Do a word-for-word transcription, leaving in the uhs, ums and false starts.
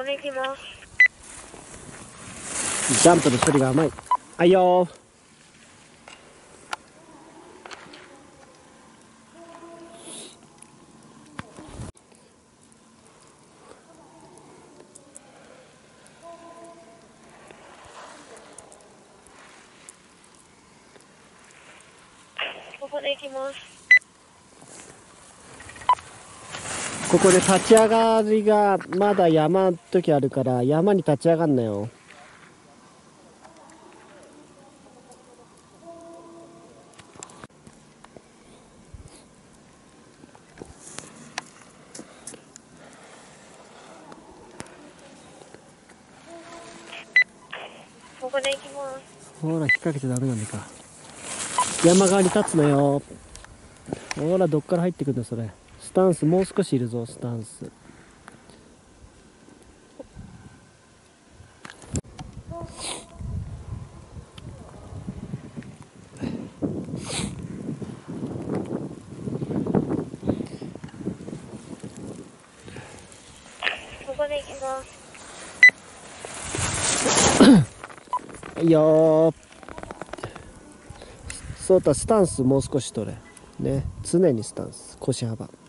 で行きます。 ジャンプの処理が甘い。はいよー。 ここで行きます。 ここで立ち上がりがまだ山の時あるから山に立ち上がんなよ。 ここで行きます。 ほら引っ掛けちゃダメなんだか。山側に立つのよ。ほらどっから入ってくるんだそれ。スタンスもう少しいるぞ。スタンスここで行きます。 いいよー。そうだ、スタンスもう少し取れね。常にスタンス、腰幅。